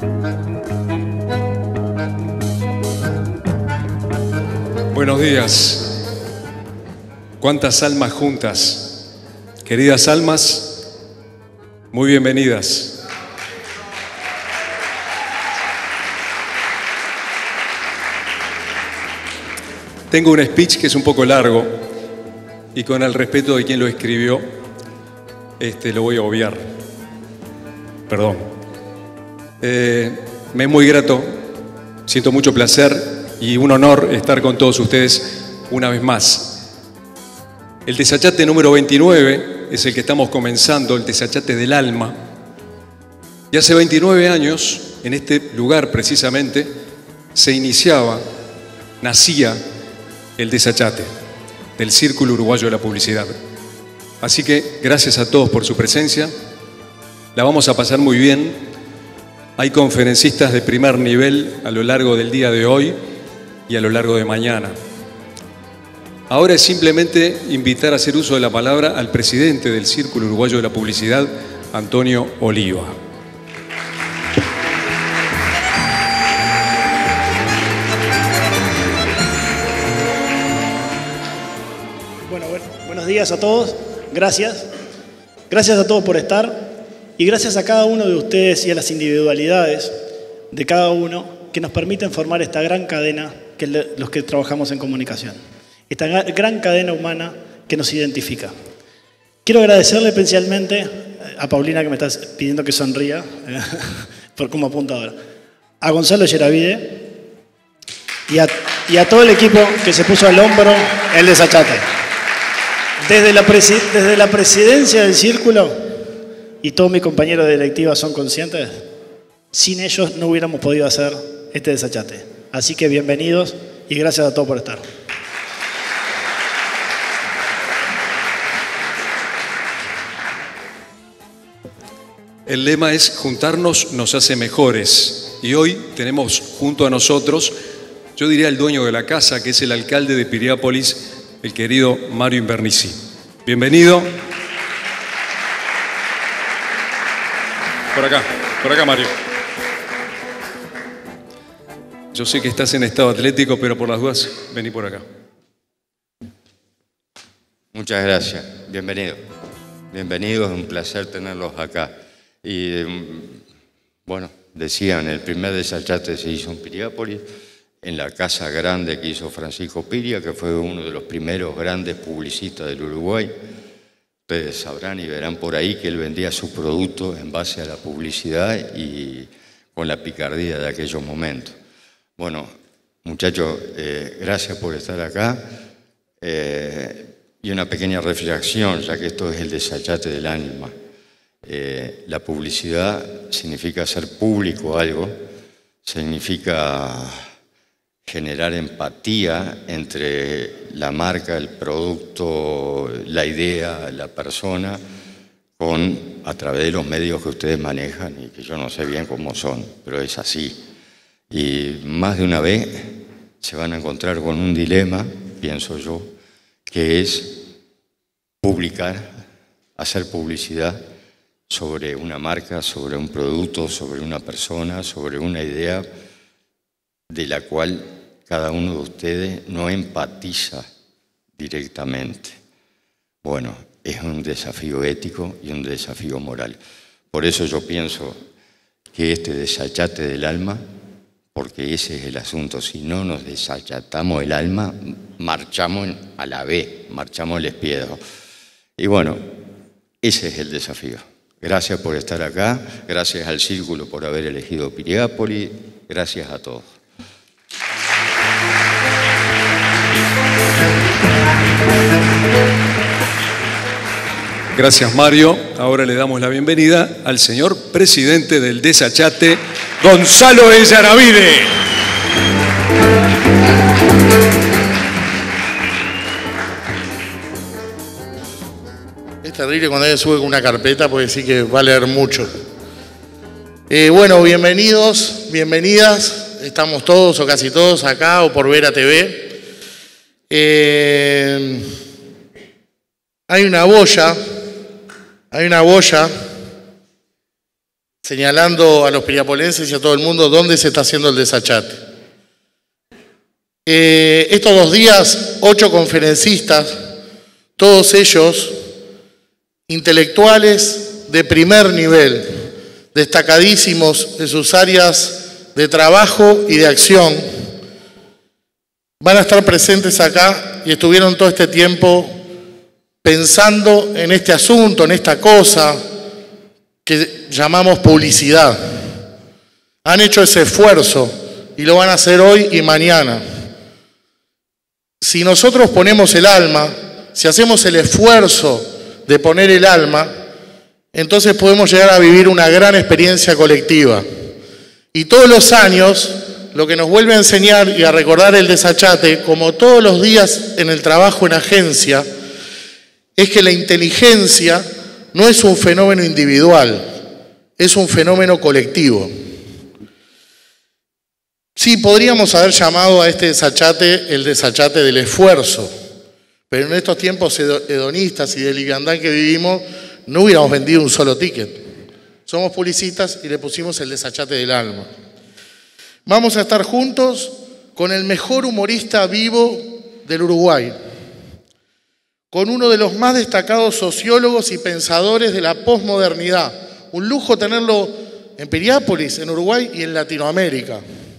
Buenos días. ¿Cuántas almas juntas? Queridas almas, muy bienvenidas. Tengo un speech que es un poco largo y con el respeto de quien lo escribió, lo voy a obviar. Perdón. Me es muy grato, siento mucho placer y un honor estar con todos ustedes una vez más. El Desachate número 29 es el que estamos comenzando, el Desachate del alma. Y hace 29 años, en este lugar precisamente, nacía el Desachate del Círculo Uruguayo de la Publicidad. Así que gracias a todos por su presencia. La vamos a pasar muy bien. Hay conferencistas de primer nivel a lo largo del día de hoy y a lo largo de mañana. Ahora es simplemente invitar a hacer uso de la palabra al presidente del Círculo Uruguayo de la Publicidad, Antonio Oliva. Buenos días a todos. Gracias. Gracias a todos por estar y gracias a cada uno de ustedes y a las individualidades de cada uno que nos permiten formar esta gran cadena que los que trabajamos en comunicación. Esta gran cadena humana que nos identifica. Quiero agradecerle especialmente a Paulina, que me está pidiendo que sonría, por cómo apunta ahora, a Gonzalo Yeravide y a todo el equipo que se puso al hombro el Desachate. Desde la presidencia del Círculo, y todos mis compañeros de directiva son conscientes, sin ellos no hubiéramos podido hacer este Desachate. Así que bienvenidos y gracias a todos por estar. El lema es juntarnos nos hace mejores y hoy tenemos junto a nosotros, yo diría el dueño de la casa, que es el alcalde de Piriápolis, el querido Mario Invernici. Bienvenido. Por acá Mario. Yo sé que estás en estado atlético, pero por las dudas, vení por acá. Muchas gracias. Bienvenido. Bienvenidos, es un placer tenerlos acá. Y bueno, decían, el primer Desachate se hizo en Piriápolis, en la casa grande que hizo Francisco Piria, que fue uno de los primeros grandes publicistas del Uruguay. Ustedes sabrán y verán por ahí que él vendía sus productos en base a la publicidad y con la picardía de aquellos momentos. Bueno, muchachos, gracias por estar acá. Y una pequeña reflexión, ya que esto es el Desachate del alma. La publicidad significa hacer público algo, significa generar empatía entre la marca, el producto, la idea, la persona, a través de los medios que ustedes manejan y que yo no sé bien cómo son, pero es así. Y más de una vez se van a encontrar con un dilema, pienso yo, que es publicar, hacer publicidad sobre una marca, sobre un producto, sobre una persona, sobre una idea de la cual cada uno de ustedes no empatiza directamente. Bueno, es un desafío ético y un desafío moral. Por eso yo pienso que este desachate del alma, porque ese es el asunto, si no nos desachatamos el alma, marchamos a la B, marchamos al espiedo. Y bueno, ese es el desafío. Gracias por estar acá, gracias al Círculo por haber elegido Piriápolis, gracias a todos. Gracias, Mario. Ahora le damos la bienvenida al señor presidente del Desachate, Gonzalo Yeravide. Es terrible cuando alguien sube con una carpeta porque sí que va a leer mucho. Bueno, bienvenidos, bienvenidas. Estamos todos o casi todos acá o por Vera TV. Hay una boya señalando a los piriapolenses y a todo el mundo dónde se está haciendo el desachate. Estos 2 días, 8 conferencistas, todos ellos intelectuales de primer nivel, destacadísimos en sus áreas de trabajo y de acción, van a estar presentes acá y estuvieron todo este tiempo pensando en este asunto, en esta cosa que llamamos publicidad. Han hecho ese esfuerzo y lo van a hacer hoy y mañana. Si nosotros ponemos el alma, si hacemos el esfuerzo de poner el alma, entonces podemos llegar a vivir una gran experiencia colectiva. Y todos los años, lo que nos vuelve a enseñar y a recordar el desachate, como todos los días en el trabajo en agencia, es que la inteligencia no es un fenómeno individual, es un fenómeno colectivo. Sí, podríamos haber llamado a este desachate el desachate del esfuerzo, pero en estos tiempos hedonistas y de liviandad que vivimos, no hubiéramos vendido un solo ticket. Somos publicistas y le pusimos el desachate del alma. Vamos a estar juntos con el mejor humorista vivo del Uruguay, con uno de los más destacados sociólogos y pensadores de la posmodernidad. Un lujo tenerlo en Piriápolis, en Uruguay y en Latinoamérica.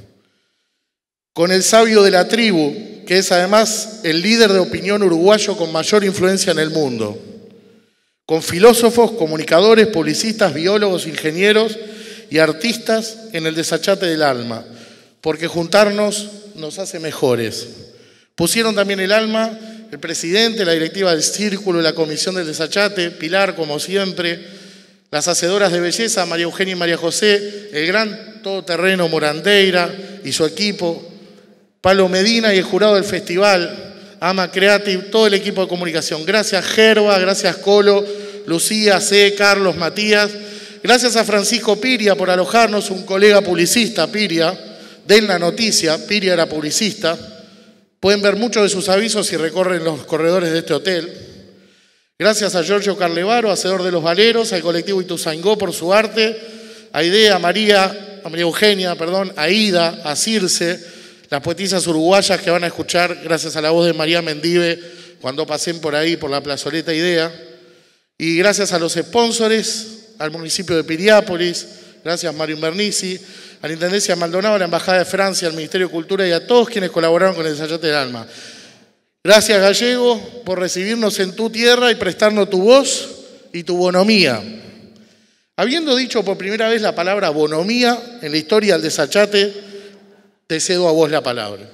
Con el sabio de la tribu, que es además el líder de opinión uruguayo con mayor influencia en el mundo. Con filósofos, comunicadores, publicistas, biólogos, ingenieros y artistas en el desachate del alma, porque juntarnos nos hace mejores. Pusieron también el alma el presidente, la directiva del Círculo, la comisión del desachate, Pilar, como siempre, las hacedoras de belleza, María Eugenia y María José, el gran todoterreno Morandeira y su equipo, Pablo Medina y el jurado del festival, Ama Creative, todo el equipo de comunicación. Gracias Gerba, gracias Colo, Lucía, C, Carlos, Matías. Gracias a Francisco Piria por alojarnos, un colega publicista, Piria, de La Noticia. Piria era publicista. Pueden ver muchos de sus avisos si recorren los corredores de este hotel. Gracias a Giorgio Carlevaro, hacedor de los valeros, al colectivo Ituzaingó por su arte, a Idea, a María Eugenia, a Ida, a Circe, las poetisas uruguayas que van a escuchar gracias a la voz de María Mendive cuando pasen por ahí, por la plazoleta Idea. Y gracias a los sponsores, al municipio de Piriápolis, gracias Mario Invernici, a la Intendencia de Maldonado, a la Embajada de Francia, al Ministerio de Cultura y a todos quienes colaboraron con el desachate del alma. Gracias Gallego por recibirnos en tu tierra y prestarnos tu voz y tu bonomía. Habiendo dicho por primera vez la palabra bonomía en la historia del desachate, te cedo a vos la palabra.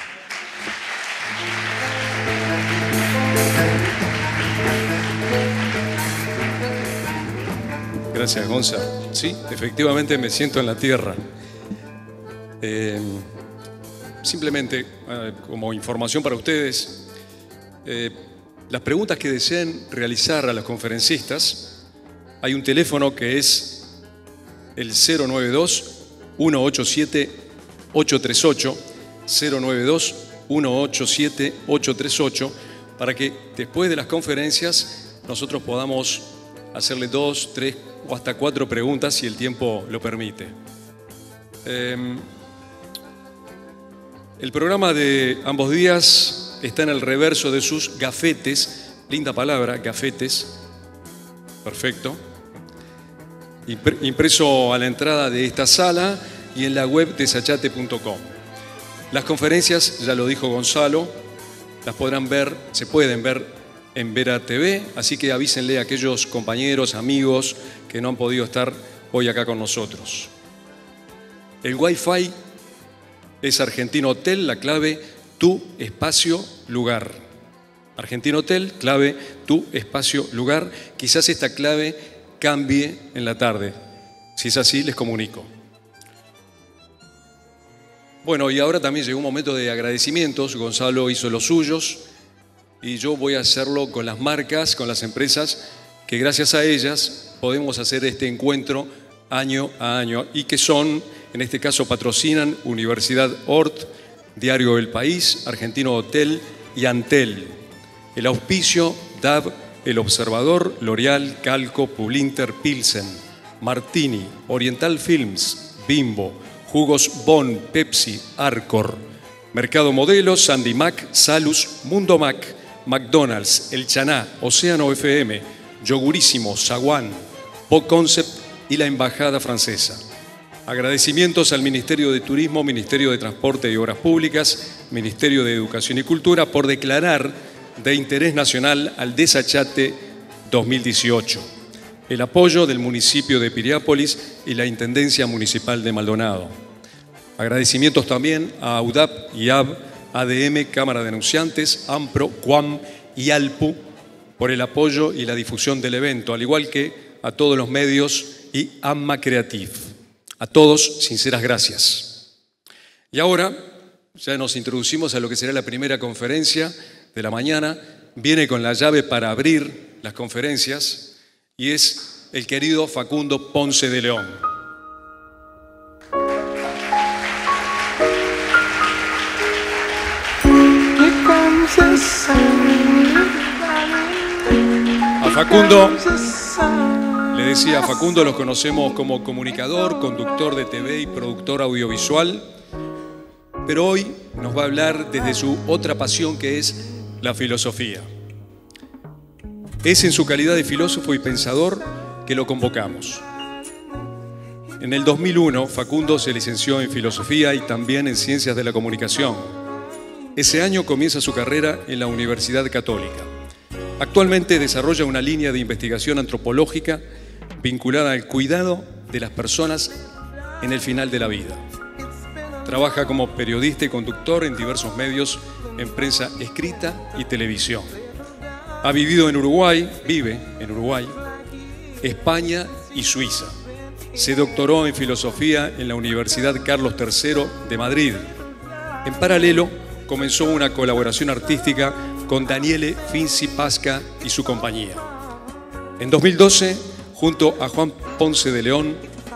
Gracias, Gonza. Sí, efectivamente me siento en la tierra. Simplemente, como información para ustedes, las preguntas que deseen realizar a los conferencistas, hay un teléfono que es el 092-187-838, 092-187-838, para que después de las conferencias nosotros podamos hacerle 2, 3 o hasta 4 preguntas si el tiempo lo permite. El programa de ambos días está en el reverso de sus gafetes, linda palabra, gafetes, perfecto, impreso a la entrada de esta sala y en la web desachate.com. Las conferencias, ya lo dijo Gonzalo, las podrán ver, se pueden ver en Vera TV, así que avísenle a aquellos compañeros, amigos que no han podido estar hoy acá con nosotros. El Wi-Fi es Argentino Hotel, la clave tu espacio lugar. Argentino Hotel, clave tu espacio lugar. Quizás esta clave cambie en la tarde. Si es así, les comunico. Bueno, y ahora también llegó un momento de agradecimientos. Gonzalo hizo los suyos y yo voy a hacerlo con las marcas, con las empresas que gracias a ellas podemos hacer este encuentro año a año y que son, en este caso patrocinan Universidad Ort, Diario El País, Argentino Hotel y Antel. El auspicio, DAB, El Observador, L'Oreal, Calco, Pulinter, Pilsen. Martini, Oriental Films, Bimbo, Jugos Bon, Pepsi, Arcor, Mercado Modelo, Sandy Mac, Salus, Mundo Mac, McDonald's, El Chaná, Océano FM, Yogurísimo, Zaguán, Pop Concept y la Embajada Francesa. Agradecimientos al Ministerio de Turismo, Ministerio de Transporte y Obras Públicas, Ministerio de Educación y Cultura por declarar de interés nacional al Desachate 2018. El apoyo del municipio de Piriápolis y la Intendencia Municipal de Maldonado. Agradecimientos también a AUDAP, IAB, ADM, Cámara de Anunciantes, AMPRO, CUAM y ALPU por el apoyo y la difusión del evento, al igual que a todos los medios y AMMA Creative. A todos, sinceras gracias. Y ahora ya nos introducimos a lo que será la primera conferencia de la mañana. Viene con la llave para abrir las conferencias y es el querido Facundo Ponce de León. A Facundo, le decía, a Facundo los conocemos como comunicador, conductor de TV y productor audiovisual, pero hoy nos va a hablar desde su otra pasión, que es la filosofía. Es en su calidad de filósofo y pensador que lo convocamos. En el 2001, Facundo se licenció en filosofía y también en ciencias de la comunicación. Ese año comienza su carrera en la Universidad Católica. Actualmente desarrolla una línea de investigación antropológica vinculada al cuidado de las personas en el final de la vida. Trabaja como periodista y conductor en diversos medios, en prensa escrita y televisión. Ha vivido en Uruguay, vive en Uruguay, España y Suiza. Se doctoró en filosofía en la Universidad Carlos III de Madrid. En paralelo, comenzó una colaboración artística con Daniele Finzi Pasca y su compañía. En 2012, junto a Juan Ponce de León,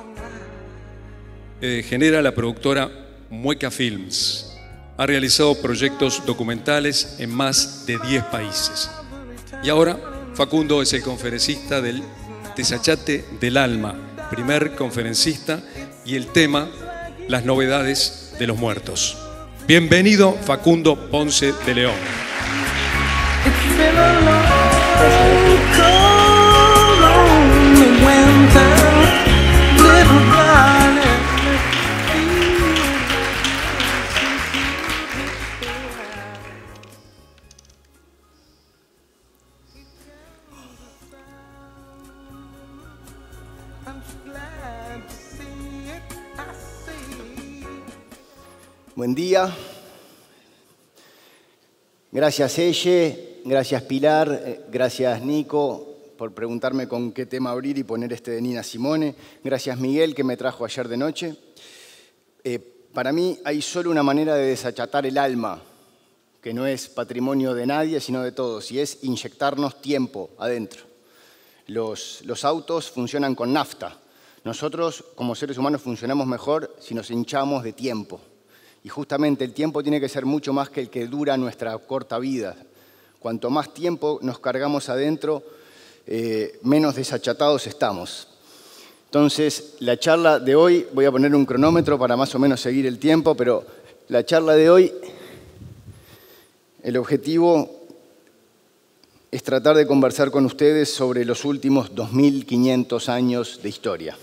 genera la productora Mueca Films. Ha realizado proyectos documentales en más de 10 países. Y ahora, Facundo es el conferencista del Desachate del Alma, primer conferencista, y el tema, las novedades de los muertos. Bienvenido, Facundo Ponce de León. Buen día. Gracias, Elle. Gracias, Pilar. Gracias, Nico, por preguntarme con qué tema abrir y poner este de Nina Simone. Gracias, Miguel, que me trajo ayer de noche. Para mí hay solo una manera de desachatar el alma, que no es patrimonio de nadie, sino de todos, y es inyectarnos tiempo adentro. Los autos funcionan con nafta. Nosotros, como seres humanos, funcionamos mejor si nos hinchamos de tiempo. Y justamente el tiempo tiene que ser mucho más que el que dura nuestra corta vida. Cuanto más tiempo nos cargamos adentro, menos desachatados estamos. Entonces, la charla de hoy, voy a poner un cronómetro para más o menos seguir el tiempo, pero la charla de hoy, el objetivo es tratar de conversar con ustedes sobre los últimos 2500 años de historia.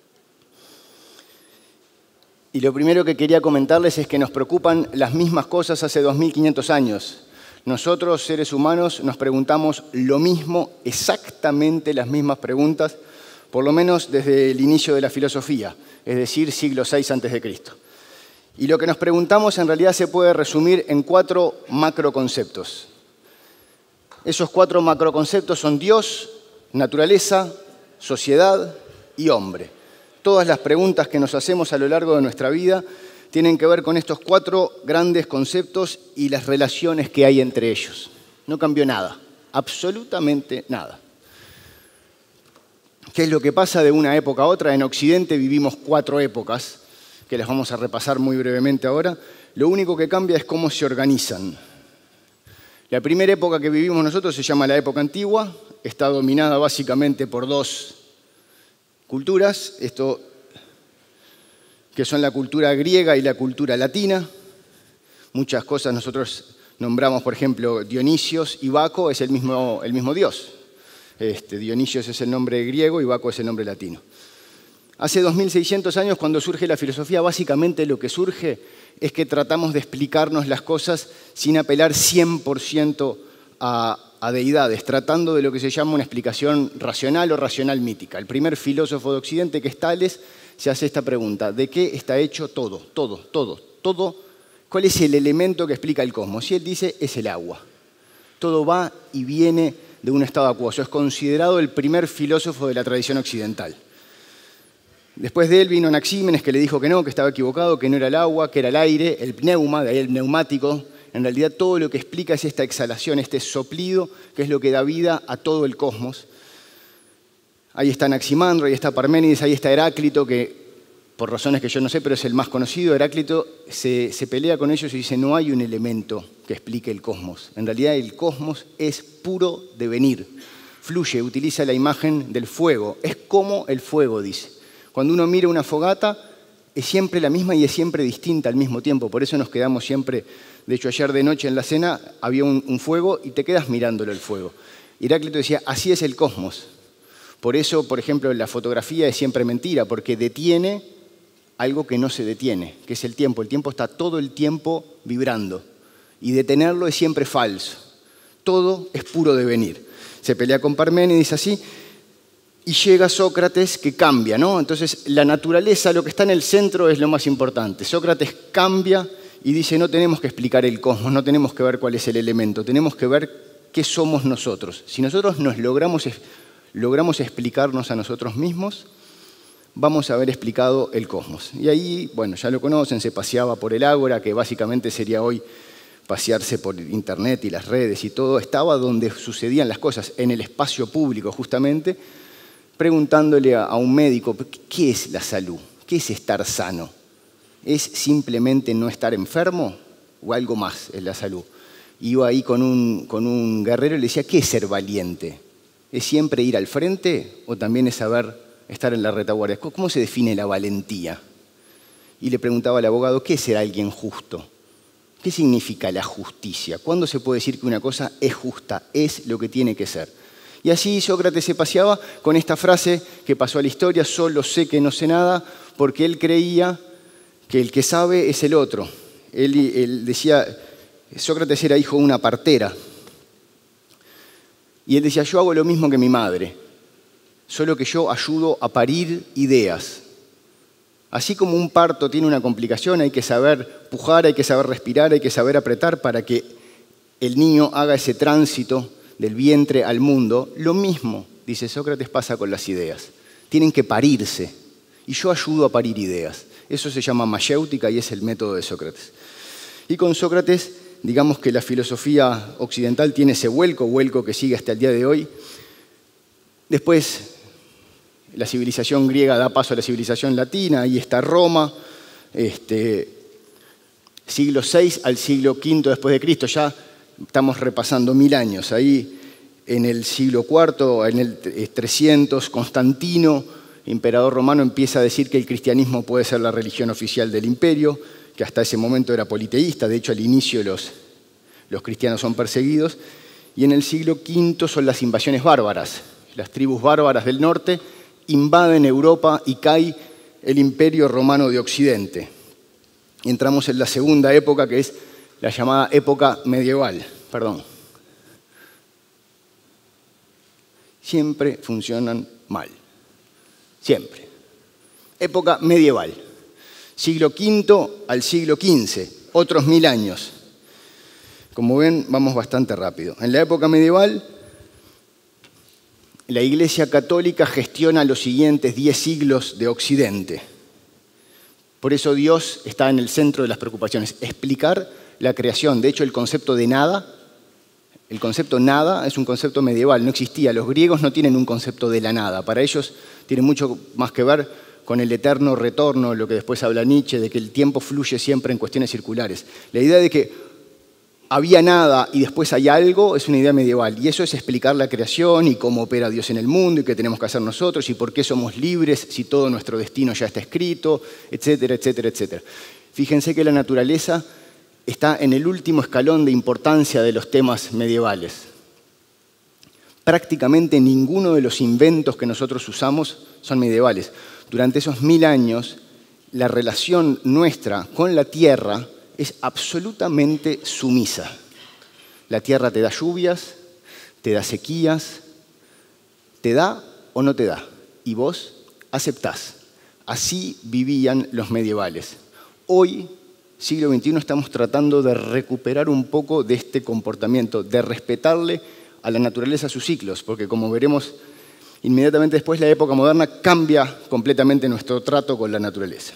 Y lo primero que quería comentarles es que nos preocupan las mismas cosas hace 2500 años. Nosotros, seres humanos, nos preguntamos lo mismo, exactamente las mismas preguntas, por lo menos desde el inicio de la filosofía, es decir, siglo VI a.C. Y lo que nos preguntamos en realidad se puede resumir en 4 macroconceptos. Esos 4 macroconceptos son Dios, naturaleza, sociedad y hombre. Todas las preguntas que nos hacemos a lo largo de nuestra vida tienen que ver con estos 4 grandes conceptos y las relaciones que hay entre ellos. No cambió nada, absolutamente nada. ¿Qué es lo que pasa de una época a otra? En Occidente vivimos 4 épocas, que las vamos a repasar muy brevemente ahora. Lo único que cambia es cómo se organizan. La primera época que vivimos nosotros se llama la época antigua, está dominada básicamente por 2 culturas, esto que son la cultura griega y la cultura latina. Muchas cosas nosotros nombramos, por ejemplo, Dionisios y Baco es el mismo dios. Dionisios es el nombre griego y Baco es el nombre latino. Hace 2600 años, cuando surge la filosofía, básicamente lo que surge es que tratamos de explicarnos las cosas sin apelar 100% a deidades, tratando de lo que se llama una explicación racional o racional mítica. El primer filósofo de Occidente, que es Tales, se hace esta pregunta: ¿de qué está hecho todo? Todo. ¿Cuál es el elemento que explica el cosmos? Y él dice, es el agua. Todo va y viene de un estado acuoso. Es considerado el primer filósofo de la tradición occidental. Después de él vino Anaxímenes, que le dijo que no, que estaba equivocado, que no era el agua, que era el aire, el pneuma, de ahí el neumático. En realidad todo lo que explica es esta exhalación, este soplido, que es lo que da vida a todo el cosmos. Ahí está Anaximandro, ahí está Parménides, ahí está Heráclito, que por razones que yo no sé, pero es el más conocido. Heráclito se pelea con ellos y dice, no hay un elemento que explique el cosmos. En realidad el cosmos es puro devenir. Fluye, utiliza la imagen del fuego. Es como el fuego, dice. Cuando uno mira una fogata, es siempre la misma y es siempre distinta al mismo tiempo. Por eso nos quedamos siempre... De hecho, ayer de noche en la cena había un fuego y te quedas mirándolo el fuego. Heráclito decía, así es el cosmos. Por eso, por ejemplo, la fotografía es siempre mentira, porque detiene algo que no se detiene, que es el tiempo. El tiempo está todo el tiempo vibrando y detenerlo es siempre falso. Todo es puro devenir. Se pelea con Parménides así y llega Sócrates que cambia, ¿no? Entonces, la naturaleza, lo que está en el centro es lo más importante. Sócrates cambia y dice, no tenemos que explicar el cosmos, no tenemos que ver cuál es el elemento, tenemos que ver qué somos nosotros. Si nosotros nos logramos explicarnos a nosotros mismos, vamos a haber explicado el cosmos. Y ahí, bueno, ya lo conocen, se paseaba por el ágora, que básicamente sería hoy pasearse por internet y las redes y todo. Estaba donde sucedían las cosas, en el espacio público justamente, preguntándole a un médico, ¿qué es la salud? ¿Qué es estar sano? ¿Es simplemente no estar enfermo o algo más en la salud? Iba ahí con un guerrero y le decía, ¿qué es ser valiente? ¿Es siempre ir al frente o también es saber estar en la retaguardia? ¿Cómo se define la valentía? Y le preguntaba al abogado, ¿qué es ser alguien justo? ¿Qué significa la justicia? ¿Cuándo se puede decir que una cosa es justa? Es lo que tiene que ser. Y así Sócrates se paseaba con esta frase que pasó a la historia, solo sé que no sé nada, porque él creía que el que sabe es el otro. Él decía, Sócrates era hijo de una partera. Y él decía, yo hago lo mismo que mi madre, solo que yo ayudo a parir ideas. Así como un parto tiene una complicación, hay que saber pujar, hay que saber respirar, hay que saber apretar para que el niño haga ese tránsito del vientre al mundo. Lo mismo, dice Sócrates, pasa con las ideas. Tienen que parirse y yo ayudo a parir ideas. Eso se llama mayéutica y es el método de Sócrates. Y con Sócrates, digamos que la filosofía occidental tiene ese vuelco que sigue hasta el día de hoy. Después, la civilización griega da paso a la civilización latina, ahí está Roma, siglo VI al siglo V después de Cristo, ya estamos repasando 1000 años. Ahí en el siglo IV, en el 300, Constantino, emperador romano, empieza a decir que el cristianismo puede ser la religión oficial del imperio, que hasta ese momento era politeísta, de hecho al inicio los cristianos son perseguidos, y en el siglo V son las invasiones bárbaras. Las tribus bárbaras del norte invaden Europa y cae el imperio romano de Occidente. Y entramos en la segunda época, que es la llamada época medieval. Siempre funcionan mal. Siempre. Época medieval. Siglo V al siglo XV, otros 1000 años. Como ven, vamos bastante rápido. En la época medieval, la Iglesia Católica gestiona los siguientes 10 siglos de Occidente. Por eso Dios está en el centro de las preocupaciones. Explicar la creación. De hecho, el concepto de nada, el concepto nada es un concepto medieval, no existía. Los griegos no tienen un concepto de la nada. Para ellos tiene mucho más que ver con el eterno retorno, lo que después habla Nietzsche, de que el tiempo fluye siempre en cuestiones circulares. La idea de que había nada y después hay algo, es una idea medieval. Y eso es explicar la creación y cómo opera Dios en el mundo y qué tenemos que hacer nosotros y por qué somos libres si todo nuestro destino ya está escrito, etcétera, etcétera, etcétera. Fíjense que la naturaleza está en el último escalón de importancia de los temas medievales. Prácticamente ninguno de los inventos que nosotros usamos son medievales. Durante esos 1000 años, la relación nuestra con la tierra es absolutamente sumisa. La tierra te da lluvias, te da sequías, te da o no te da, y vos aceptás. Así vivían los medievales. Hoy, siglo XXI, estamos tratando de recuperar un poco de este comportamiento, de respetarle a la naturaleza sus ciclos, porque como veremos inmediatamente después, la época moderna cambia completamente nuestro trato con la naturaleza.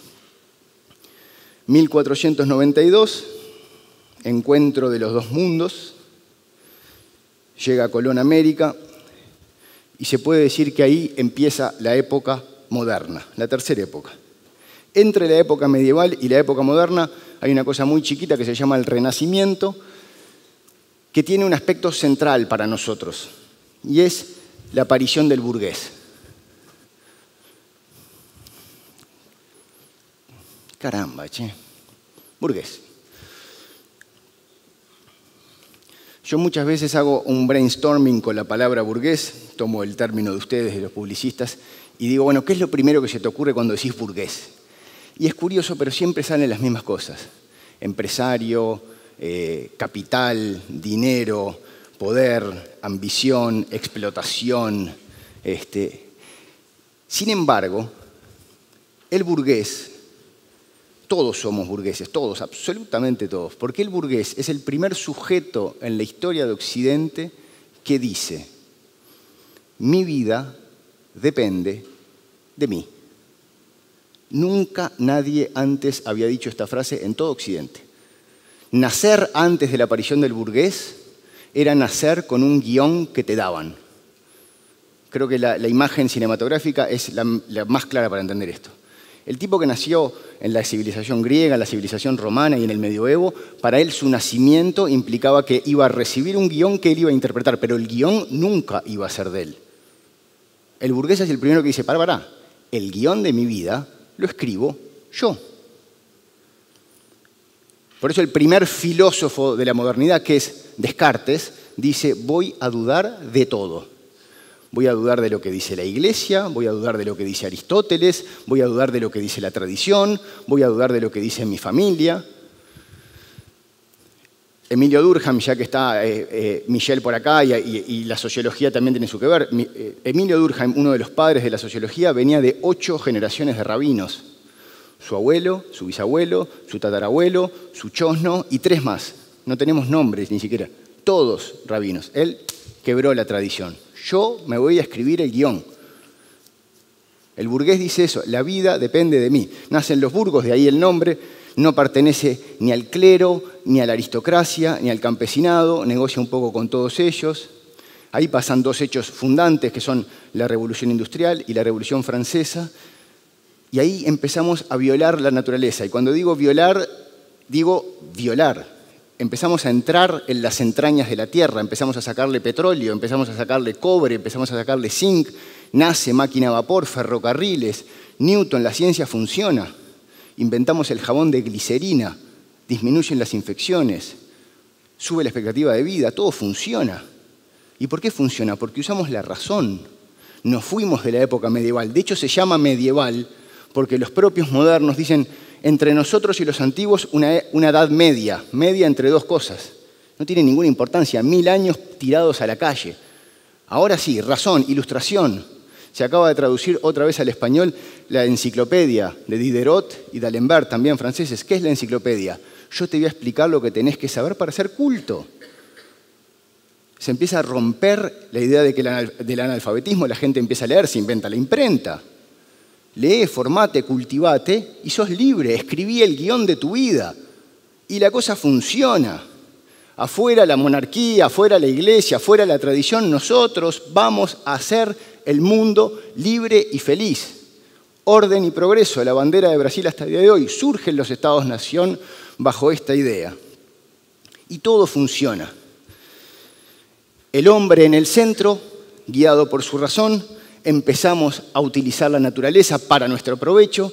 1492, encuentro de los dos mundos, llega Colón a América y se puede decir que ahí empieza la época moderna, la tercera época. Entre la época medieval y la época moderna hay una cosa muy chiquita que se llama el Renacimiento, que tiene un aspecto central para nosotros, y es la aparición del burgués. Caramba, che. Burgués. Yo muchas veces hago un brainstorming con la palabra burgués, tomo el término de ustedes, de los publicistas, y digo, bueno, ¿qué es lo primero que se te ocurre cuando decís burgués? Y es curioso, pero siempre salen las mismas cosas. Empresario, capital, dinero, poder, ambición, explotación. Sin embargo, el burgués, todos somos burgueses, todos, absolutamente todos, porque el burgués es el primer sujeto en la historia de Occidente que dice, mi vida depende de mí. Nunca nadie antes había dicho esta frase en todo Occidente. Nacer antes de la aparición del burgués era nacer con un guión que te daban. Creo que la imagen cinematográfica es la más clara para entender esto. El tipo que nació en la civilización griega, en la civilización romana y en el medioevo, para él su nacimiento implicaba que iba a recibir un guión que él iba a interpretar, pero el guión nunca iba a ser de él. El burgués es el primero que dice, pará, el guión de mi vida lo escribo yo. Por eso el primer filósofo de la modernidad, que es Descartes, dice, voy a dudar de todo. Voy a dudar de lo que dice la Iglesia, voy a dudar de lo que dice Aristóteles, voy a dudar de lo que dice la tradición, voy a dudar de lo que dice mi familia. Emilio Durkheim, ya que está Michel por acá y la sociología también tiene su que ver, Emilio Durkheim, uno de los padres de la sociología, venía de 8 generaciones de rabinos. Su abuelo, su bisabuelo, su tatarabuelo, su chosno y 3 más. No tenemos nombres ni siquiera. Todos rabinos. Él quebró la tradición. Yo me voy a escribir el guión. El burgués dice eso, la vida depende de mí. Nacen los burgos, de ahí el nombre, no pertenece ni al clero, ni a la aristocracia, ni al campesinado, negocia un poco con todos ellos. Ahí pasan 2 hechos fundantes, que son la Revolución Industrial y la Revolución Francesa, y ahí empezamos a violar la naturaleza. Y cuando digo violar, digo violar. Empezamos a entrar en las entrañas de la tierra, empezamos a sacarle petróleo, empezamos a sacarle cobre, empezamos a sacarle zinc, nace máquina a vapor, ferrocarriles, Newton, la ciencia funciona. Inventamos el jabón de glicerina, disminuyen las infecciones, sube la expectativa de vida, todo funciona. ¿Y por qué funciona? Porque usamos la razón. Nos fuimos de la época medieval. De hecho, se llama medieval porque los propios modernos dicen entre nosotros y los antiguos una edad media entre 2 cosas. No tiene ninguna importancia, 1000 años tirados a la calle. Ahora sí, razón, ilustración. Se acaba de traducir otra vez al español la enciclopedia de Diderot y d'Alembert, también franceses. ¿Qué es la enciclopedia? Yo te voy a explicar lo que tenés que saber para ser culto. Se empieza a romper la idea de que del analfabetismo, la gente empieza a leer, se inventa la imprenta. Lee, formate, cultivate y sos libre. Escribí el guión de tu vida. Y la cosa funciona. Afuera la monarquía, afuera la iglesia, afuera la tradición, nosotros vamos a hacer el mundo libre y feliz. Orden y progreso, la bandera de Brasil hasta el día de hoy. Surgen los estados-nación bajo esta idea. Y todo funciona. El hombre en el centro, guiado por su razón, empezamos a utilizar la naturaleza para nuestro provecho.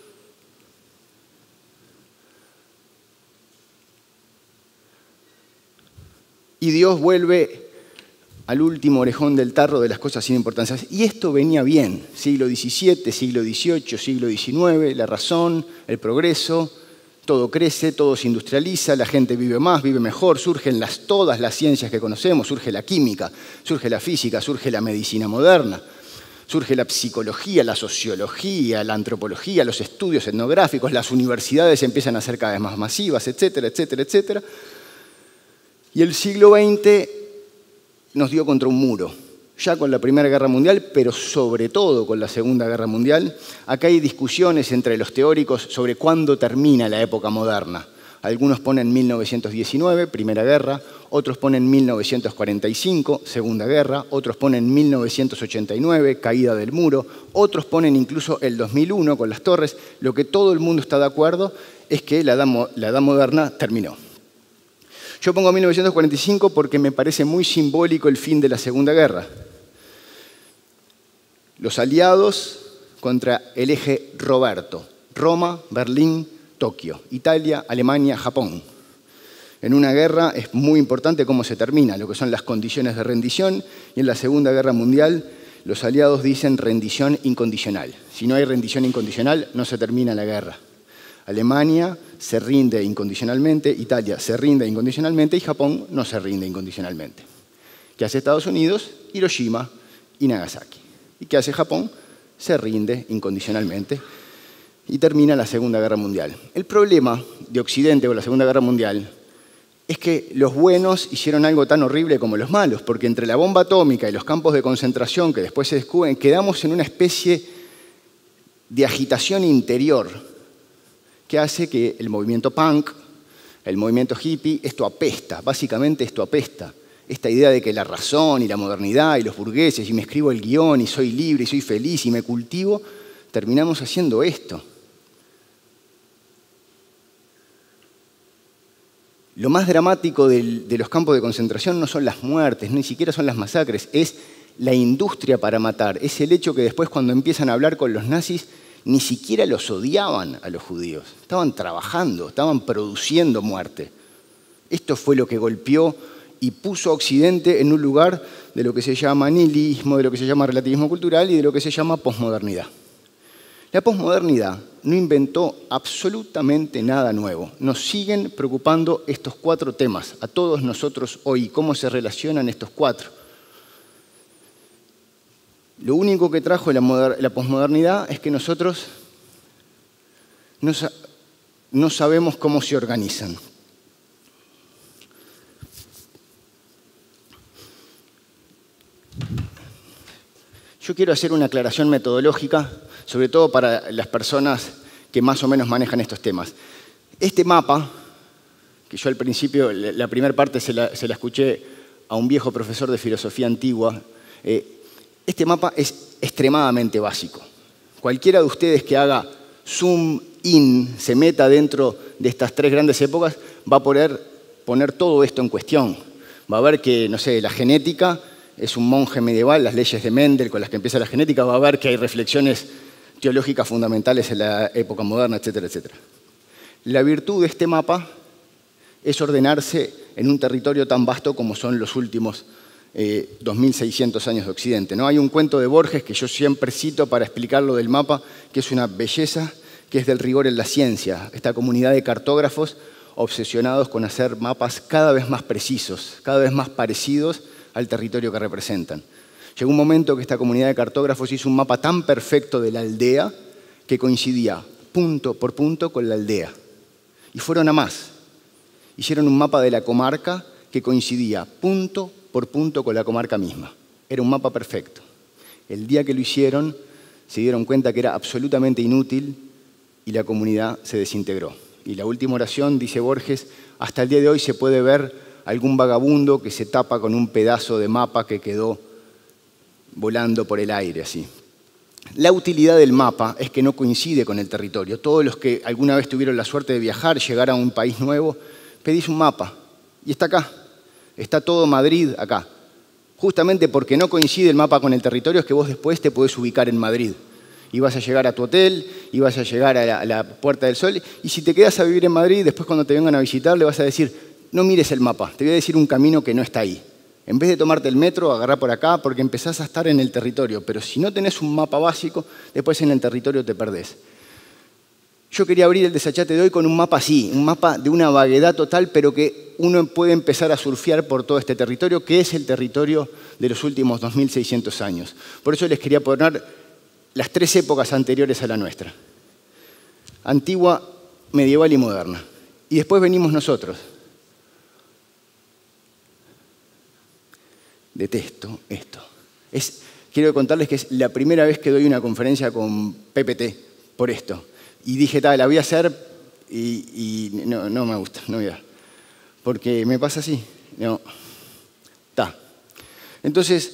Y Dios vuelve al último orejón del tarro de las cosas sin importancia. Y esto venía bien, siglo XVII, siglo XVIII, siglo XIX, la razón, el progreso, todo crece, todo se industrializa, la gente vive más, vive mejor, surgen todas las ciencias que conocemos, surge la química, surge la física, surge la medicina moderna, surge la psicología, la sociología, la antropología, los estudios etnográficos, las universidades empiezan a ser cada vez más masivas, etcétera, etcétera, etcétera. Y el siglo XX nos dio contra un muro, ya con la Primera Guerra Mundial, pero sobre todo con la Segunda Guerra Mundial. Acá hay discusiones entre los teóricos sobre cuándo termina la época moderna. Algunos ponen 1919, Primera Guerra, otros ponen 1945, Segunda Guerra, otros ponen 1989, caída del muro, otros ponen incluso el 2001 con las torres. Lo que todo el mundo está de acuerdo es que la edad moderna terminó. Yo pongo 1945 porque me parece muy simbólico el fin de la Segunda Guerra. Los aliados contra el eje Roberto, Roma, Berlín, Tokio, Italia, Alemania, Japón. En una guerra es muy importante cómo se termina, lo que son las condiciones de rendición, y en la Segunda Guerra Mundial los aliados dicen rendición incondicional. Si no hay rendición incondicional, no se termina la guerra. Alemania se rinde incondicionalmente, Italia se rinde incondicionalmente y Japón no se rinde incondicionalmente. ¿Qué hace Estados Unidos? Hiroshima y Nagasaki. ¿Y qué hace Japón? Se rinde incondicionalmente y termina la Segunda Guerra Mundial. El problema de Occidente con la Segunda Guerra Mundial es que los buenos hicieron algo tan horrible como los malos, porque entre la bomba atómica y los campos de concentración que después se descubren, quedamos en una especie de agitación interior que hace que el movimiento punk, el movimiento hippie, esto apesta, básicamente esto apesta. Esta idea de que la razón y la modernidad y los burgueses, y me escribo el guión y soy libre y soy feliz y me cultivo, terminamos haciendo esto. Lo más dramático de los campos de concentración no son las muertes, ni siquiera son las masacres, es la industria para matar. Es el hecho que después cuando empiezan a hablar con los nazis, ni siquiera los odiaban a los judíos. Estaban trabajando, estaban produciendo muerte. Esto fue lo que golpeó y puso a Occidente en un lugar de lo que se llama nihilismo, de lo que se llama relativismo cultural y de lo que se llama posmodernidad. La posmodernidad no inventó absolutamente nada nuevo. Nos siguen preocupando estos 4 temas, a todos nosotros hoy, cómo se relacionan estos 4. Lo único que trajo la posmodernidad es que nosotros no sabemos cómo se organizan. Yo quiero hacer una aclaración metodológica, sobre todo para las personas que más o menos manejan estos temas. Este mapa, que yo al principio, la primera parte se la escuché a un viejo profesor de filosofía antigua, este mapa es extremadamente básico. Cualquiera de ustedes que haga zoom in, se meta dentro de estas 3 grandes épocas, va a poder poner todo esto en cuestión. Va a ver que, no sé, la genética es un monje medieval, las leyes de Mendel con las que empieza la genética, va a ver que hay reflexiones teológicas fundamentales en la época moderna, etcétera, etcétera. La virtud de este mapa es ordenarse en un territorio tan vasto como son los últimos 2.600 años de Occidente, ¿no? Hay un cuento de Borges que yo siempre cito para explicar lo del mapa, que es una belleza, que es del rigor en la ciencia. Esta comunidad de cartógrafos obsesionados con hacer mapas cada vez más precisos, cada vez más parecidos al territorio que representan. Llegó un momento que esta comunidad de cartógrafos hizo un mapa tan perfecto de la aldea que coincidía punto por punto con la aldea. Y fueron a más. Hicieron un mapa de la comarca que coincidía punto por punto con la comarca misma. Era un mapa perfecto. El día que lo hicieron, se dieron cuenta que era absolutamente inútil y la comunidad se desintegró. Y la última oración, dice Borges, hasta el día de hoy se puede ver algún vagabundo que se tapa con un pedazo de mapa que quedó volando por el aire, así. La utilidad del mapa es que no coincide con el territorio. Todos los que alguna vez tuvieron la suerte de viajar, llegar a un país nuevo, pedís un mapa Y está acá. Está todo Madrid acá. Justamente porque no coincide el mapa con el territorio es que vos después te podés ubicar en Madrid. Y vas a llegar a tu hotel, y vas a llegar a la Puerta del Sol. Y si te quedas a vivir en Madrid, después cuando te vengan a visitar, le vas a decir, no mires el mapa, te voy a decir un camino que no está ahí. En vez de tomarte el metro, agarrá por acá, porque empezás a estar en el territorio. Pero si no tenés un mapa básico, después en el territorio te perdés. Yo quería abrir el desachate de hoy con un mapa así, un mapa de una vaguedad total, pero que uno puede empezar a surfear por todo este territorio, que es el territorio de los últimos 2600 años. Por eso les quería poner las 3 épocas anteriores a la nuestra. Antigua, medieval y moderna. Y después venimos nosotros. Detesto esto. Quiero contarles que es la primera vez que doy una conferencia con PPT por esto. Y dije, la voy a hacer y no me gusta, no voy a dar. Porque me pasa así. No. Entonces,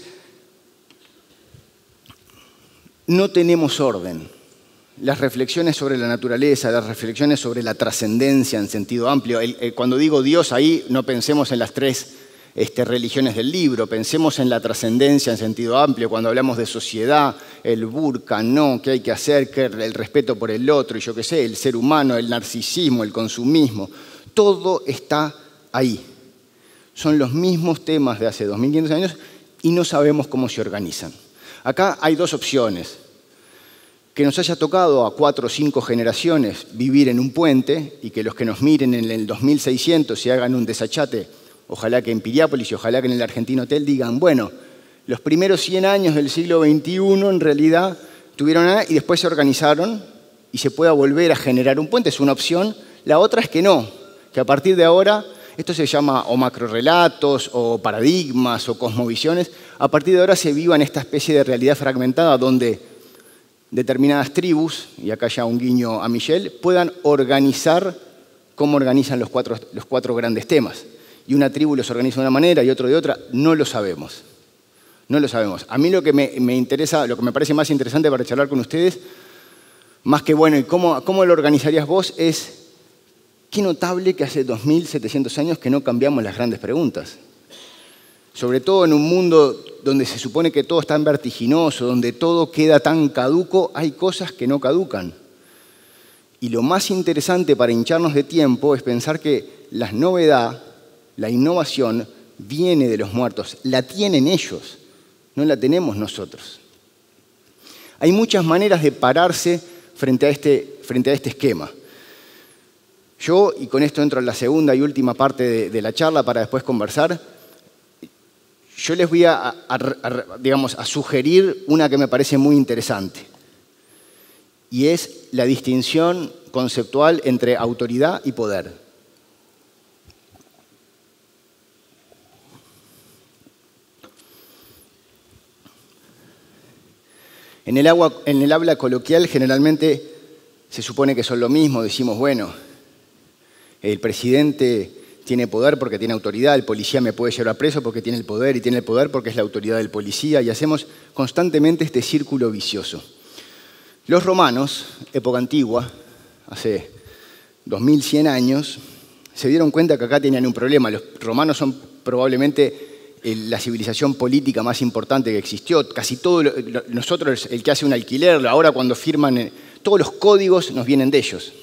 no tenemos orden. Las reflexiones sobre la naturaleza, las reflexiones sobre la trascendencia en sentido amplio. Cuando digo Dios, ahí no pensemos en las 3 religiones del libro, pensemos en la trascendencia en sentido amplio, cuando hablamos de sociedad, el burka, no, qué hay que hacer, el respeto por el otro, y yo qué sé, el ser humano, el narcisismo, el consumismo, todo está ahí. Son los mismos temas de hace 2500 años y no sabemos cómo se organizan. Acá hay 2 opciones. Que nos haya tocado a 4 o 5 generaciones vivir en un puente y que los que nos miren en el 2600 se hagan un desachate, ojalá que en Piriápolis y ojalá que en el Argentino Hotel digan, bueno, los primeros 100 años del siglo XXI en realidad tuvieron nada y después se organizaron y se pueda volver a generar un puente, es una opción. La otra es que no, que a partir de ahora, esto se llama o macrorrelatos o paradigmas o cosmovisiones, a partir de ahora se viva en esta especie de realidad fragmentada donde determinadas tribus, y acá ya un guiño a Michel, puedan organizar cómo organizan los cuatro grandes temas. Y una tribu los organiza de una manera y otro de otra, no lo sabemos. No lo sabemos. A mí lo que me interesa, lo que me parece más interesante para charlar con ustedes, más que bueno, ¿y cómo lo organizarías vos? Es qué notable que hace 2700 años que no cambiamos las grandes preguntas. Sobre todo en un mundo donde se supone que todo es tan vertiginoso, donde todo queda tan caduco, hay cosas que no caducan. Y lo más interesante para hincharnos de tiempo es pensar que la novedad, la innovación, viene de los muertos. La tienen ellos, no la tenemos nosotros. Hay muchas maneras de pararse frente a este esquema. Yo, y con esto entro en la segunda y última parte de la charla para después conversar, yo les voy a sugerir una que me parece muy interesante. Y es la distinción conceptual entre autoridad y poder. En el habla coloquial generalmente se supone que son lo mismo. Decimos, bueno, el presidente tiene poder porque tiene autoridad, el policía me puede llevar preso porque tiene el poder y tiene el poder porque es la autoridad del policía y hacemos constantemente este círculo vicioso. Los romanos, época antigua, hace 2100 años, se dieron cuenta que acá tenían un problema. Los romanos son probablemente la civilización política más importante que existió. Casi todo, nosotros, el que hace un alquiler, ahora cuando firman, todos los códigos nos vienen de ellos.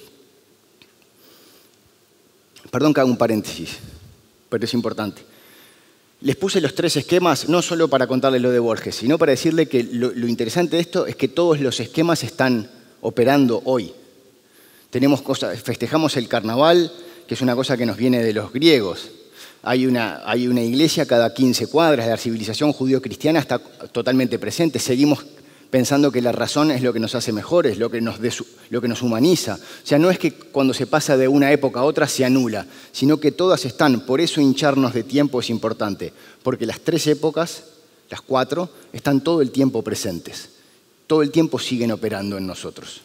Perdón que haga un paréntesis, pero es importante. Les puse los 3 esquemas no solo para contarles lo de Borges, sino para decirle que lo interesante de esto es que todos los esquemas están operando hoy. Festejamos el carnaval, que es una cosa que nos viene de los griegos. Hay una iglesia cada 15 cuadras, la civilización judío-cristiana está totalmente presente. Seguimos pensando que la razón es lo que nos hace mejores, lo que nos humaniza. O sea, no es que cuando se pasa de una época a otra se anula, sino que todas están. Por eso hincharnos de tiempo es importante, porque las 3 épocas, las 4, están todo el tiempo presentes. Todo el tiempo siguen operando en nosotros.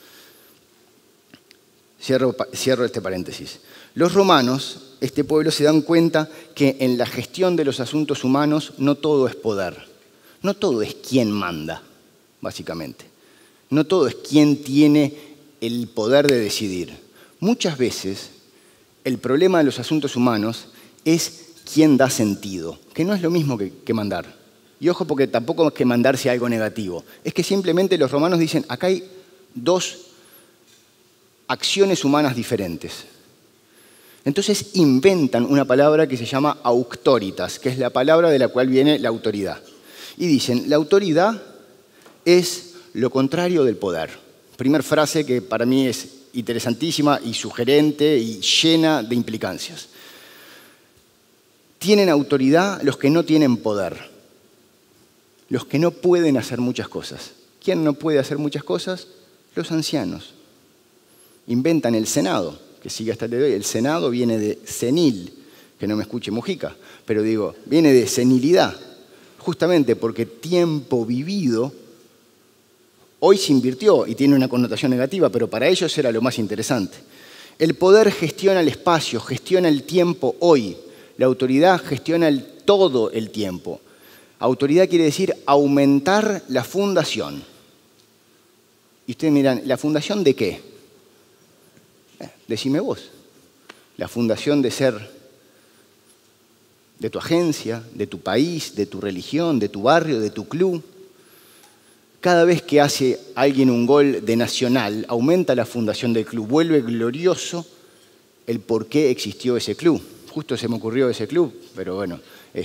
Cierro este paréntesis. Los romanos, este pueblo, se dan cuenta que en la gestión de los asuntos humanos no todo es poder, no todo es quién manda. Básicamente. No todo es quién tiene el poder de decidir. Muchas veces el problema de los asuntos humanos es quien da sentido, que no es lo mismo que mandar. Y ojo, porque tampoco es que mandar sea algo negativo. Es que simplemente los romanos dicen, acá hay dos acciones humanas diferentes. Entonces inventan una palabra que se llama auctoritas, que es la palabra de la cual viene la autoridad. Y dicen, la autoridad es lo contrario del poder. Primer frase que para mí es interesantísima y sugerente y llena de implicancias. Tienen autoridad los que no tienen poder, los que no pueden hacer muchas cosas. ¿Quién no puede hacer muchas cosas? Los ancianos. Inventan el Senado, que sigue hasta el día de hoy. El Senado viene de senil, que no me escuche Mujica, pero digo, viene de senilidad, justamente porque tiempo vivido hoy se invirtió y tiene una connotación negativa, pero para ellos era lo más interesante. El poder gestiona el espacio, gestiona el tiempo hoy. La autoridad gestiona todo el tiempo. Autoridad quiere decir aumentar la fundación. Y ustedes miran, ¿la fundación de qué? Decime vos. La fundación de ser de tu agencia, de tu país, de tu religión, de tu barrio, de tu club. Cada vez que hace alguien un gol de Nacional, aumenta la fundación del club, vuelve glorioso el por qué existió ese club. Justo se me ocurrió ese club, pero bueno,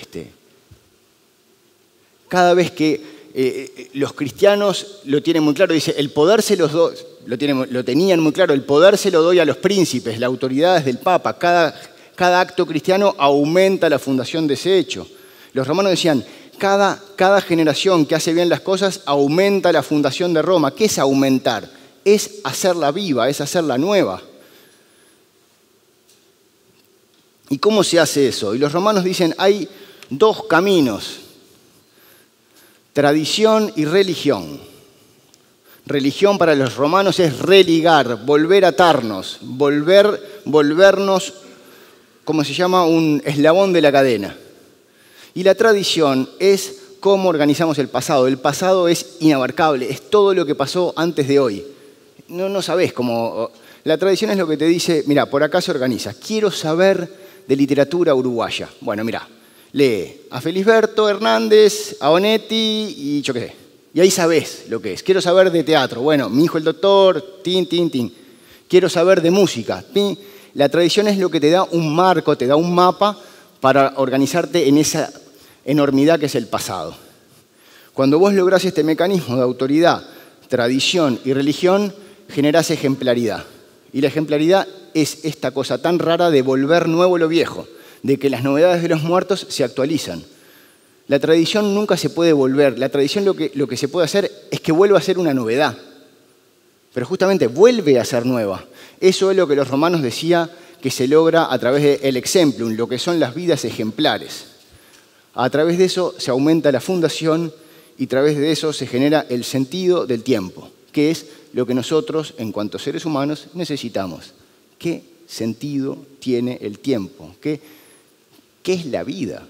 cada vez que los cristianos lo tienen muy claro, dice, el poder se los doy, lo tenían muy claro, el poder se lo doy a los príncipes, la autoridad es del Papa, cada acto cristiano aumenta la fundación de ese hecho. Los romanos decían, cada generación que hace bien las cosas aumenta la fundación de Roma. ¿Qué es aumentar? Es hacerla viva, es hacerla nueva. ¿Y cómo se hace eso? Y los romanos dicen, hay dos caminos, tradición y religión. Religión para los romanos es religar, volver a atarnos, volvernos, como se llama, un eslabón de la cadena. Y la tradición es cómo organizamos el pasado. El pasado es inabarcable, es todo lo que pasó antes de hoy. No sabés cómo... La tradición es lo que te dice, mira, por acá se organiza. Quiero saber de literatura uruguaya. Bueno, mira, lee a Felisberto Hernández, a Onetti y yo qué sé. Y ahí sabés lo que es. Quiero saber de teatro. Bueno, mi hijo el doctor, tin. Quiero saber de música. Tin. La tradición es lo que te da un marco, te da un mapa para organizarte en esa enormidad que es el pasado. Cuando vos lográs este mecanismo de autoridad, tradición y religión, generás ejemplaridad. Y la ejemplaridad es esta cosa tan rara de volver nuevo lo viejo, de que las novedades de los muertos se actualizan. La tradición nunca se puede volver. La tradición lo que se puede hacer es que vuelva a ser una novedad. Pero justamente vuelve a ser nueva. Eso es lo que los romanos decían que se logra a través del exemplum, lo que son las vidas ejemplares. A través de eso se aumenta la fundación y a través de eso se genera el sentido del tiempo, que es lo que nosotros, en cuanto a seres humanos, necesitamos. ¿Qué sentido tiene el tiempo? ¿Qué es la vida?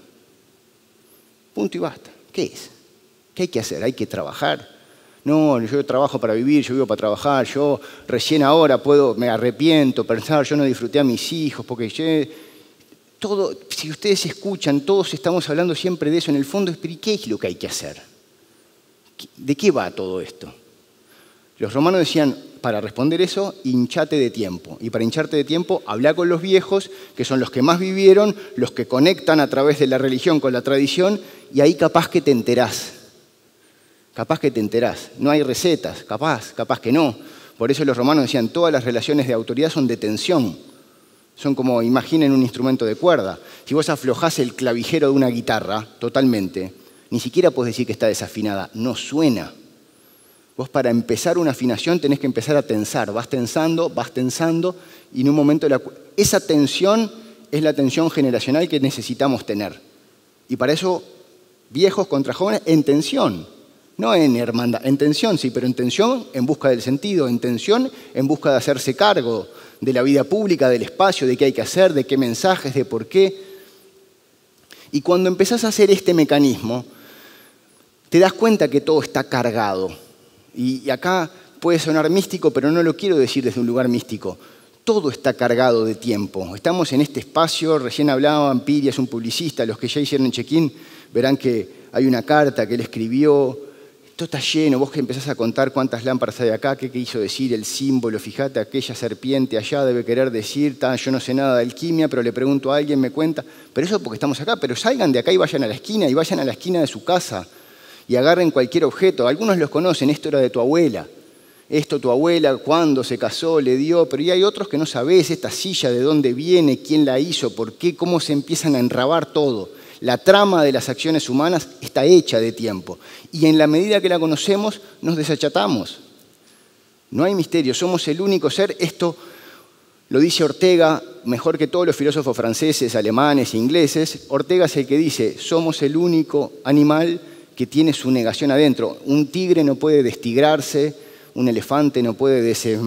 Punto y basta. ¿Qué es? ¿Qué hay que hacer? ¿Hay que trabajar? No, yo trabajo para vivir, yo vivo para trabajar, yo recién ahora me arrepiento, pensar, yo no disfruté a mis hijos, porque todo, si ustedes escuchan, todos estamos hablando siempre de eso en el fondo, pero ¿qué es lo que hay que hacer? ¿De qué va todo esto? Los romanos decían, para responder eso, hinchate de tiempo. Y para hincharte de tiempo, habla con los viejos, que son los que más vivieron, los que conectan a través de la religión con la tradición, y ahí capaz que te enterás. Capaz que te enterás. No hay recetas, capaz que no. Por eso los romanos decían, todas las relaciones de autoridad son de tensión. Son como, imaginen un instrumento de cuerda. Si vos aflojás el clavijero de una guitarra totalmente, ni siquiera podés decir que está desafinada, no suena. Vos para empezar una afinación tenés que empezar a tensar. Vas tensando, y en un momento esa tensión es la tensión generacional que necesitamos tener. Y para eso, viejos contra jóvenes en tensión. No en hermandad, en tensión, sí, pero en tensión en busca del sentido, en tensión en busca de hacerse cargo de la vida pública, del espacio, de qué hay que hacer, de qué mensajes, de por qué. Y cuando empezás a hacer este mecanismo, te das cuenta que todo está cargado. Y acá puede sonar místico, pero no lo quiero decir desde un lugar místico. Todo está cargado de tiempo. Estamos en este espacio, recién hablaba Ampiria, es un publicista, los que ya hicieron el check-in verán que hay una carta que él escribió. Todo está lleno, vos que empezás a contar cuántas lámparas hay acá, qué quiso decir el símbolo, fíjate, aquella serpiente allá debe querer decir, yo no sé nada de alquimia, pero le pregunto a alguien, me cuenta, pero eso porque estamos acá, pero salgan de acá y vayan a la esquina de su casa y agarren cualquier objeto. Algunos los conocen, esto era de tu abuela. Esto tu abuela cuando se casó le dio, pero y hay otros que no sabés, esta silla de dónde viene, quién la hizo, por qué, cómo se empiezan a enrabar todo. La trama de las acciones humanas está hecha de tiempo y en la medida que la conocemos nos desachatamos. No hay misterio, somos el único ser, esto lo dice Ortega mejor que todos los filósofos franceses, alemanes, ingleses. Ortega es el que dice, somos el único animal que tiene su negación adentro. Un tigre no puede destigrarse, un elefante no puede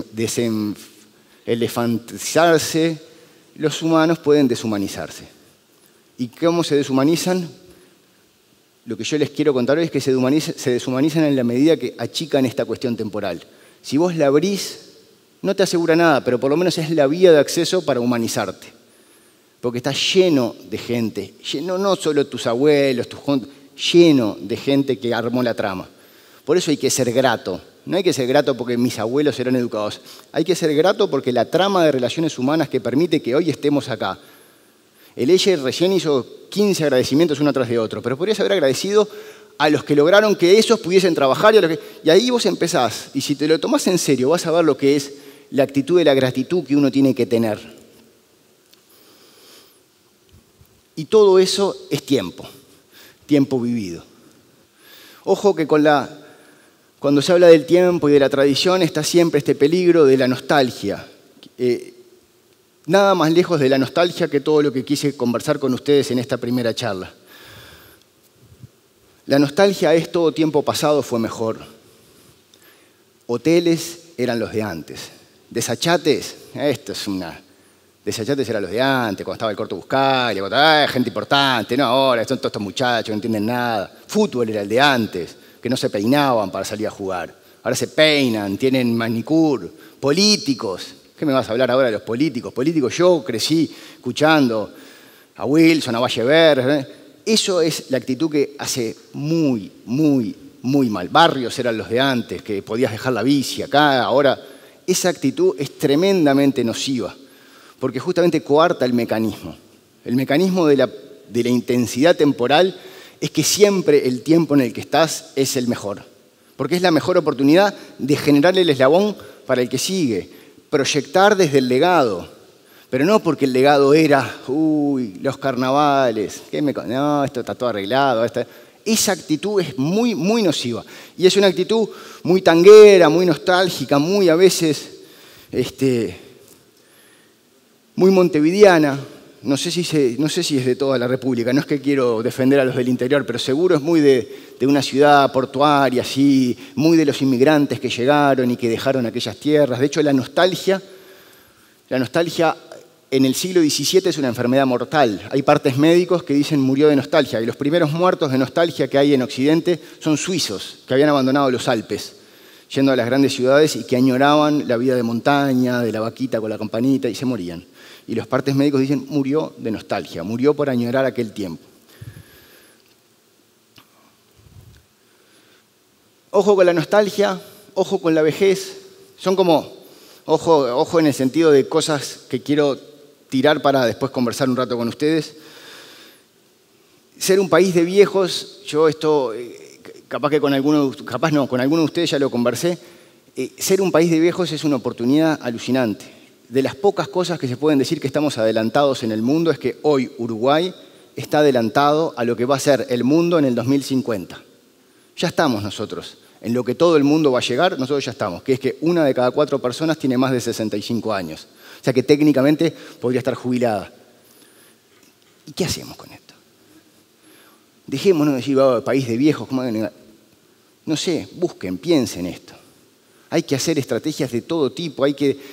deselefantizarse, los humanos pueden deshumanizarse. ¿Y cómo se deshumanizan? Lo que yo les quiero contar hoy es que se deshumanizan en la medida que achican esta cuestión temporal. Si vos la abrís, no te asegura nada, pero por lo menos es la vía de acceso para humanizarte. Porque está lleno de gente, lleno, no solo tus abuelos, lleno de gente que armó la trama. Por eso hay que ser grato. No hay que ser grato porque mis abuelos eran educados. Hay que ser grato porque la trama de relaciones humanas que permite que hoy estemos acá. El Eye recién hizo 15 agradecimientos uno tras de otro, pero podrías haber agradecido a los que lograron que esos pudiesen trabajar y ahí vos empezás. Y si te lo tomás en serio, vas a ver lo que es la actitud de la gratitud que uno tiene que tener. Y todo eso es tiempo vivido. Ojo que cuando se habla del tiempo y de la tradición está siempre este peligro de la nostalgia. Nada más lejos de la nostalgia que todo lo que quise conversar con ustedes en esta primera charla. La nostalgia es todo tiempo pasado fue mejor. Hoteles eran los de antes. Desachates, desachates eran los de antes, cuando estaba el Corto Buscaglia, cuando estaba gente importante, no ahora, son todos estos muchachos que no entienden nada. Fútbol era el de antes, que no se peinaban para salir a jugar. Ahora se peinan, tienen manicure. Políticos, ¿qué me vas a hablar ahora de los políticos? Políticos, yo crecí escuchando a Wilson, a Vallever. Eso es la actitud que hace muy mal. Barrios eran los de antes, que podías dejar la bici acá. Ahora, esa actitud es tremendamente nociva, porque justamente coarta el mecanismo. El mecanismo de la intensidad temporal es que siempre el tiempo en el que estás es el mejor, porque es la mejor oportunidad de generar el eslabón para el que sigue, proyectar desde el legado, pero no porque el legado era, los carnavales, no, esto está todo arreglado. Esa actitud es muy nociva y es una actitud muy tanguera, muy nostálgica, muy a veces muy montevideana. No sé si es de toda la República, no es que quiero defender a los del interior, pero seguro es muy de una ciudad portuaria, así, muy de los inmigrantes que llegaron y que dejaron aquellas tierras. De hecho, la nostalgia en el siglo XVII es una enfermedad mortal. Hay partes médicos que dicen murió de nostalgia, y los primeros muertos de nostalgia que hay en Occidente son suizos, que habían abandonado los Alpes, yendo a las grandes ciudades y que añoraban la vida de montaña, de la vaquita con la campanita, y se morían. Y los partes médicos dicen, murió de nostalgia, murió por añorar aquel tiempo. Ojo con la nostalgia, ojo con la vejez. Son como, ojo en el sentido de cosas que quiero tirar para después conversar un rato con ustedes. Ser un país de viejos, yo esto, con alguno de ustedes ya lo conversé. Ser un país de viejos es una oportunidad alucinante. De las pocas cosas que se pueden decir que estamos adelantados en el mundo es que hoy Uruguay está adelantado a lo que va a ser el mundo en el 2050. Ya estamos nosotros. En lo que todo el mundo va a llegar, nosotros ya estamos. Que es que 1 de cada 4 personas tiene más de 65 años. O sea que técnicamente podría estar jubilada. ¿Y qué hacemos con esto? Dejémonos de decir, país de viejos. No sé, busquen, piensen esto. Hay que hacer estrategias de todo tipo.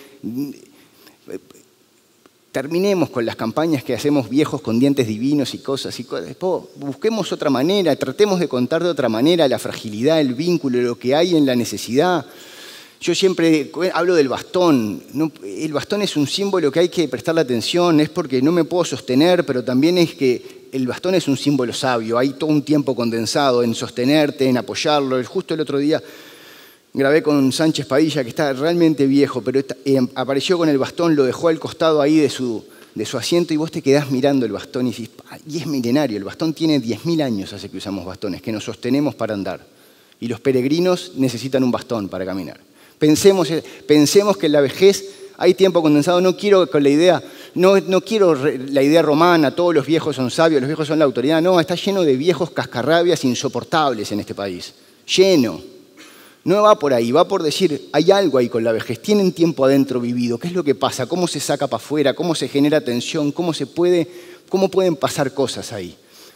Terminemos con las campañas que hacemos viejos con dientes divinos y cosas. Busquemos otra manera, tratemos de contar de otra manera la fragilidad, el vínculo, lo que hay en la necesidad. Yo siempre hablo del bastón. El bastón es un símbolo que hay que prestarle atención, es porque no me puedo sostener, pero también es que el bastón es un símbolo sabio. Hay todo un tiempo condensado en sostenerte, en apoyarlo. Justo el otro día grabé con Sánchez Padilla, que está realmente viejo, pero apareció con el bastón, lo dejó al costado ahí de su asiento y vos te quedás mirando el bastón y decís, y es milenario, el bastón tiene 10.000 años hace que usamos bastones, que nos sostenemos para andar. Y los peregrinos necesitan un bastón para caminar. Pensemos que en la vejez hay tiempo condensado. No quiero con la idea, no quiero la idea romana, todos los viejos son sabios, los viejos son la autoridad. No, está lleno de viejos cascarrabias insoportables en este país. Lleno. No va por ahí, va por decir, hay algo ahí con la vejez. Tienen tiempo adentro vivido. ¿Qué es lo que pasa? ¿Cómo se saca para afuera? ¿Cómo se genera tensión? ¿Cómo pueden pasar cosas ahí?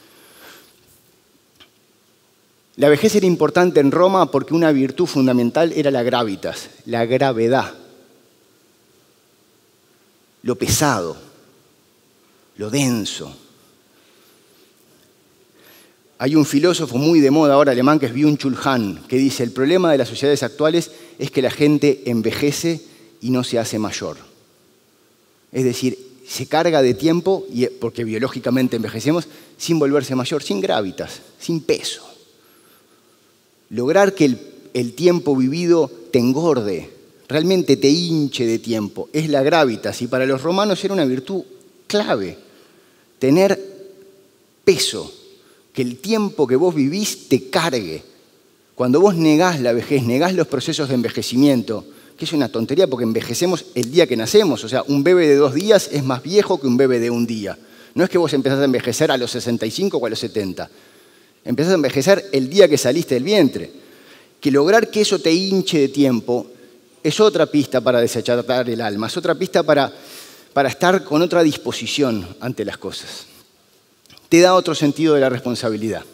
La vejez era importante en Roma porque una virtud fundamental era la gravitas, la gravedad, lo pesado, lo denso. Hay un filósofo muy de moda ahora alemán que es Byung-Chul Han, que dice, el problema de las sociedades actuales es que la gente envejece y no se hace mayor. Es decir, se carga de tiempo, porque biológicamente envejecemos, sin volverse mayor, sin gravitas, sin peso. Lograr que el tiempo vivido te engorde, realmente te hinche de tiempo, es la gravitas. Y para los romanos era una virtud clave, tener peso, que el tiempo que vos vivís te cargue. Cuando vos negás la vejez, negás los procesos de envejecimiento, que es una tontería porque envejecemos el día que nacemos. O sea, un bebé de 2 días es más viejo que un bebé de 1 día. No es que vos empezás a envejecer a los 65 o a los 70. Empezás a envejecer el día que saliste del vientre. Que lograr que eso te hinche de tiempo es otra pista para desachatar el alma, es otra pista para estar con otra disposición ante las cosas. Te da otro sentido de la responsabilidad.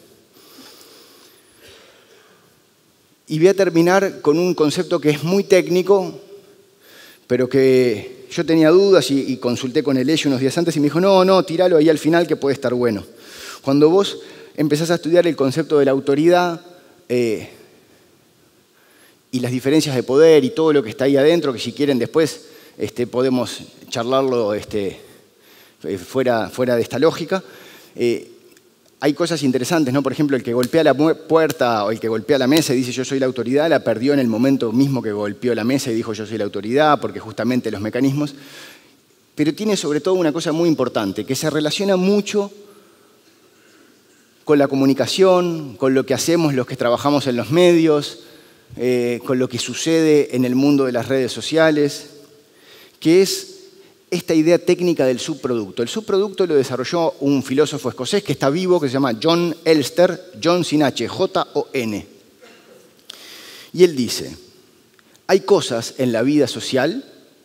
Y voy a terminar con un concepto que es muy técnico, pero que yo tenía dudas y consulté con el Eje unos días antes y me dijo, no, tíralo ahí al final que puede estar bueno. Cuando vos empezás a estudiar el concepto de la autoridad y las diferencias de poder y todo lo que está ahí adentro, que si quieren después podemos charlarlo fuera de esta lógica, hay cosas interesantes, ¿no? Por ejemplo, el que golpea la puerta o el que golpea la mesa y dice yo soy la autoridad, la perdió en el momento mismo que golpeó la mesa y dijo yo soy la autoridad, porque justamente los mecanismos. Pero tiene sobre todo una cosa muy importante, que se relaciona mucho con la comunicación, con lo que hacemos los que trabajamos en los medios, con lo que sucede en el mundo de las redes sociales, que es esta idea técnica del subproducto. El subproducto lo desarrolló un filósofo escocés que está vivo, que se llama John Elster, John sin H, J-O-N. Y él dice, hay cosas en la vida social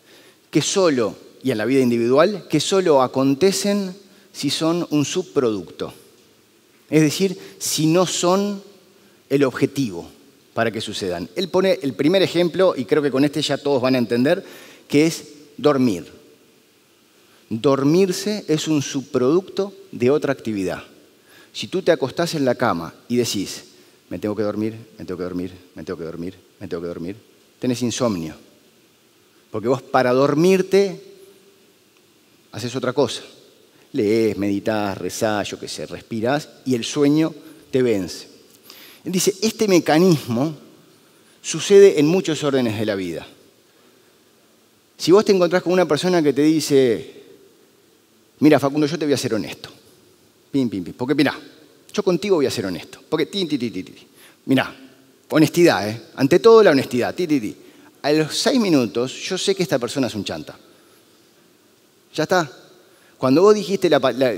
y en la vida individual que solo acontecen si son un subproducto. Es decir, si no son el objetivo para que sucedan. Él pone el primer ejemplo, y creo que con este ya todos van a entender, que es dormir. Dormirse es un subproducto de otra actividad. Si tú te acostás en la cama y decís, me tengo que dormir, me tengo que dormir, me tengo que dormir, me tengo que dormir, tenés insomnio. Porque vos para dormirte haces otra cosa. Lees, meditas, rezás, yo qué sé, respirás y el sueño te vence. Él dice, este mecanismo sucede en muchos órdenes de la vida. Si vos te encontrás con una persona que te dice, mira, Facundo, yo te voy a ser honesto. Pim, pim, pim. Porque mira, yo contigo voy a ser honesto. Porque Mira, honestidad, ante todo la honestidad. A los 6 minutos yo sé que esta persona es un chanta. Ya está. Cuando vos dijiste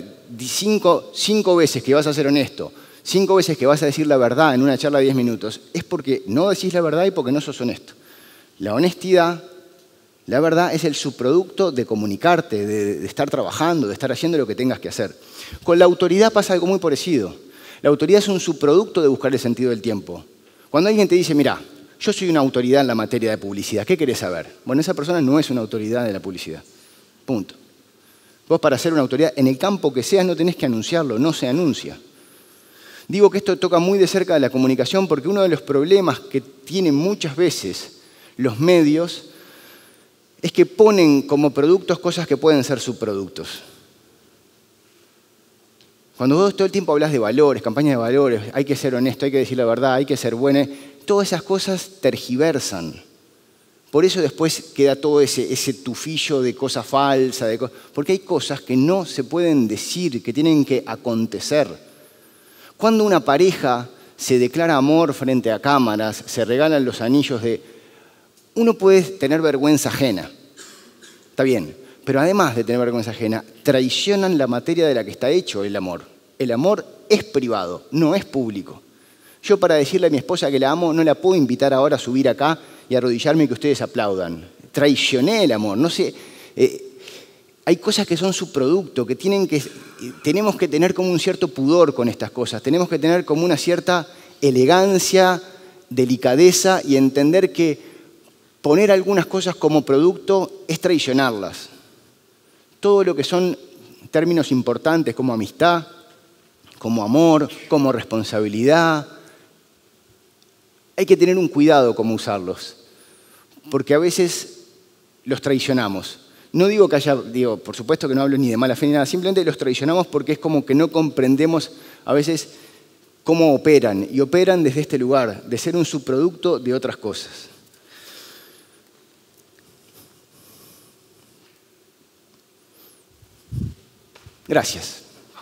5 veces que vas a ser honesto, 5 veces que vas a decir la verdad en una charla de 10 minutos, es porque no decís la verdad y porque no sos honesto. La honestidad, la verdad, es el subproducto de comunicarte, de estar trabajando, de estar haciendo lo que tengas que hacer. Con la autoridad pasa algo muy parecido. La autoridad es un subproducto de buscar el sentido del tiempo. Cuando alguien te dice, mira, yo soy una autoridad en la materia de publicidad, ¿qué querés saber? Bueno, esa persona no es una autoridad de la publicidad. Punto. Vos para ser una autoridad, en el campo que seas, no tenés que anunciarlo, no se anuncia. Digo que esto toca muy de cerca de la comunicación porque uno de los problemas que tienen muchas veces los medios es que ponen como productos cosas que pueden ser subproductos. Cuando vos todo el tiempo hablas de valores, campañas de valores, hay que ser honesto, hay que decir la verdad, hay que ser bueno, todas esas cosas tergiversan. Por eso después queda todo ese tufillo de cosas falsas, porque hay cosas que no se pueden decir, que tienen que acontecer. Cuando una pareja se declara amor frente a cámaras, se regalan los anillos uno puede tener vergüenza ajena, está bien, pero además de tener vergüenza ajena, traicionan la materia de la que está hecho el amor. El amor es privado, no es público. Yo para decirle a mi esposa que la amo, no la puedo invitar ahora a subir acá y arrodillarme y que ustedes aplaudan. Traicioné el amor, no sé. Hay cosas que son subproducto, que tenemos que tener como un cierto pudor con estas cosas. Tenemos que tener como una cierta elegancia, delicadeza y entender que poner algunas cosas como producto es traicionarlas. Todo lo que son términos importantes como amistad, como amor, como responsabilidad, hay que tener un cuidado cómo usarlos, porque a veces los traicionamos. No digo que por supuesto que no hablo ni de mala fe ni nada, simplemente los traicionamos porque es como que no comprendemos a veces cómo operan, y operan desde este lugar, de ser un subproducto de otras cosas. Gracias.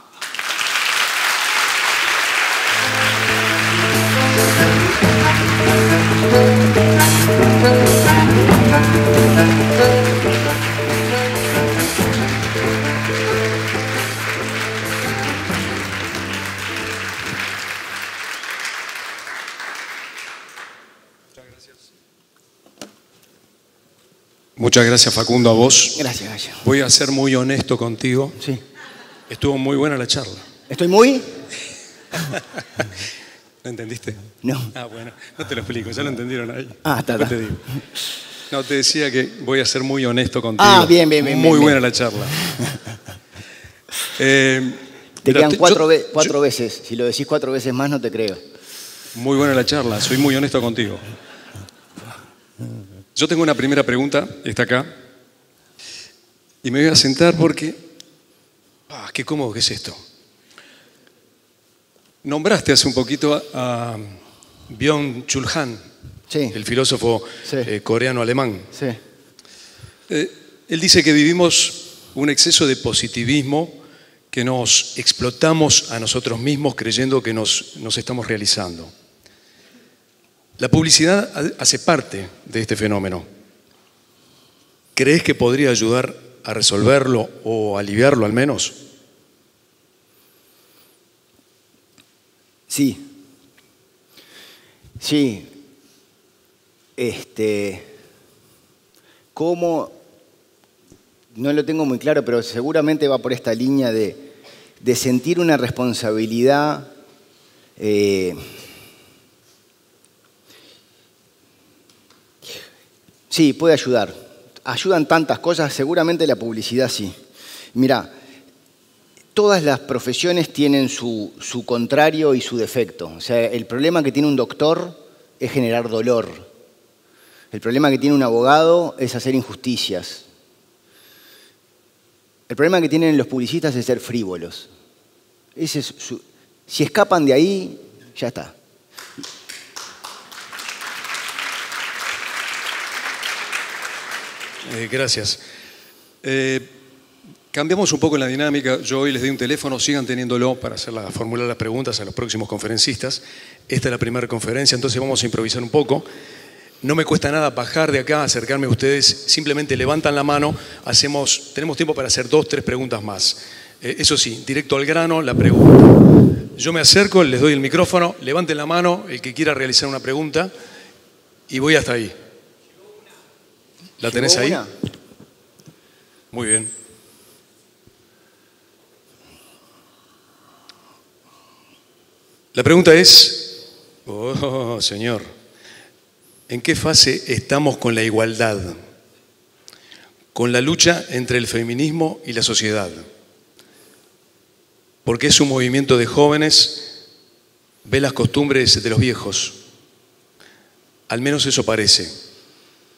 Muchas gracias, Facundo, a vos. Gracias, Gallo. Voy a ser muy honesto contigo. Sí. Estuvo muy buena la charla. ¿Estoy muy? ¿Lo entendiste? No. Ah, bueno, no te lo explico, ya lo entendieron ahí. Está. Te digo. No, te decía que voy a ser muy honesto contigo. Bien. Muy buena la charla. Te quedan cuatro veces. Si lo decís 4 veces más, no te creo. Muy buena la charla, soy muy honesto contigo. Yo tengo una primera pregunta, está acá. Y me voy a sentar porque... qué cómodo que es esto. Nombraste hace un poquito a Byung-Chul Han, sí, el filósofo coreano-alemán. Sí. Él dice que vivimos un exceso de positivismo, que nos explotamos a nosotros mismos creyendo que nos estamos realizando. La publicidad hace parte de este fenómeno. ¿Crees que podría ayudar a resolverlo o aliviarlo al menos? Sí. ¿Cómo? No lo tengo muy claro, pero seguramente va por esta línea de sentir una responsabilidad sí, puede ayudar. Ayudan tantas cosas, seguramente la publicidad sí. Mirá, todas las profesiones tienen su contrario y su defecto. O sea, el problema que tiene un doctor es generar dolor. El problema que tiene un abogado es hacer injusticias. El problema que tienen los publicistas es ser frívolos. Si escapan de ahí, ya está. Gracias. Cambiamos un poco la dinámica. Yo hoy les doy un teléfono, sigan teniéndolo para formular las preguntas a los próximos conferencistas. Esta es la primera conferencia, entonces vamos a improvisar un poco. No me cuesta nada bajar de acá, acercarme a ustedes, simplemente levantan la mano, tenemos tiempo para hacer 2, 3 preguntas más. Eso sí, directo al grano, la pregunta. Yo me acerco, les doy el micrófono, levanten la mano el que quiera realizar una pregunta y voy hasta ahí. ¿La tenés ahí? Muy bien. La pregunta es, señor, ¿en qué fase estamos con la igualdad? Con la lucha entre el feminismo y la sociedad. Porque es un movimiento de jóvenes, ve las costumbres de los viejos. Al menos eso parece.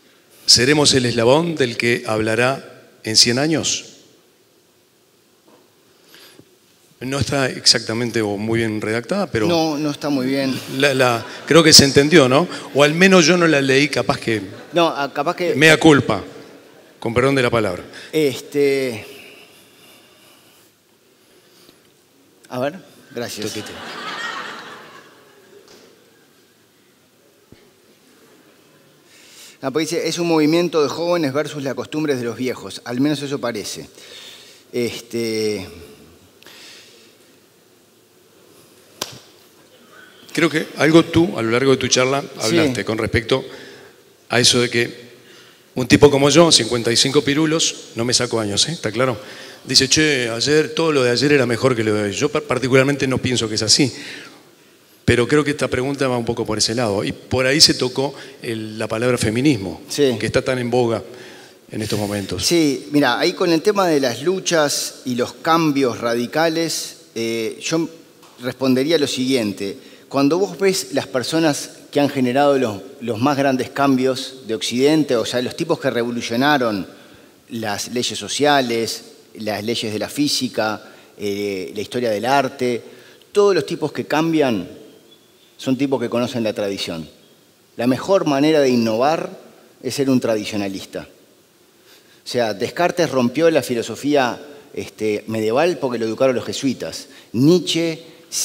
¿seremos el eslabón del que hablará en 100 años? No está exactamente o muy bien redactada, pero... No está muy bien. Creo que se entendió, ¿no? O al menos yo no la leí, capaz que... No, capaz que... Mea culpa, con perdón de la palabra. A ver, gracias. Pues dice, es un movimiento de jóvenes versus las costumbres de los viejos. Al menos eso parece. Creo que algo tú, a lo largo de tu charla, hablaste con respecto a eso de que un tipo como yo, 55 pirulos, no me saco años, ¿está claro? Dice, che, ayer, todo lo de ayer era mejor que lo de hoy. Yo particularmente no pienso que es así, pero creo que esta pregunta va un poco por ese lado. Y por ahí se tocó la palabra feminismo, que está tan en boga en estos momentos. Sí, mira, ahí con el tema de las luchas y los cambios radicales, yo respondería lo siguiente. Cuando vos ves las personas que han generado los más grandes cambios de Occidente, o sea, los tipos que revolucionaron las leyes sociales, las leyes de la física, la historia del arte, todos los tipos que cambian son tipos que conocen la tradición. La mejor manera de innovar es ser un tradicionalista. O sea, Descartes rompió la filosofía medieval porque lo educaron los jesuitas. Nietzsche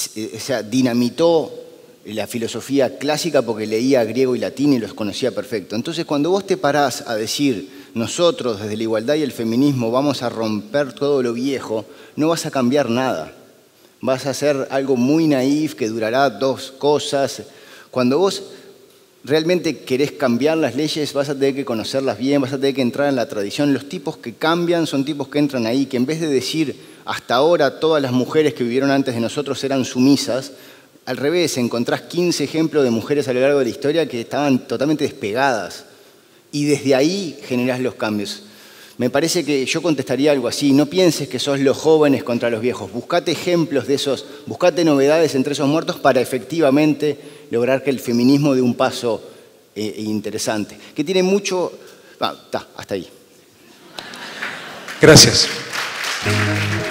dinamitó la filosofía clásica porque leía griego y latín y los conocía perfecto. Entonces, cuando vos te parás a decir, nosotros desde la igualdad y el feminismo vamos a romper todo lo viejo, no vas a cambiar nada. Vas a hacer algo muy naif que durará 2 cosas. Cuando vos realmente querés cambiar las leyes, vas a tener que conocerlas bien, vas a tener que entrar en la tradición. Los tipos que cambian son tipos que entran ahí, que en vez de decir, hasta ahora todas las mujeres que vivieron antes de nosotros eran sumisas, al revés, encontrás 15 ejemplos de mujeres a lo largo de la historia que estaban totalmente despegadas. Y desde ahí generás los cambios. Me parece que yo contestaría algo así. No pienses que sos los jóvenes contra los viejos. Buscate ejemplos de esos, buscate novedades entre esos muertos para efectivamente lograr que el feminismo dé un paso interesante. Que tiene mucho... hasta ahí. Gracias.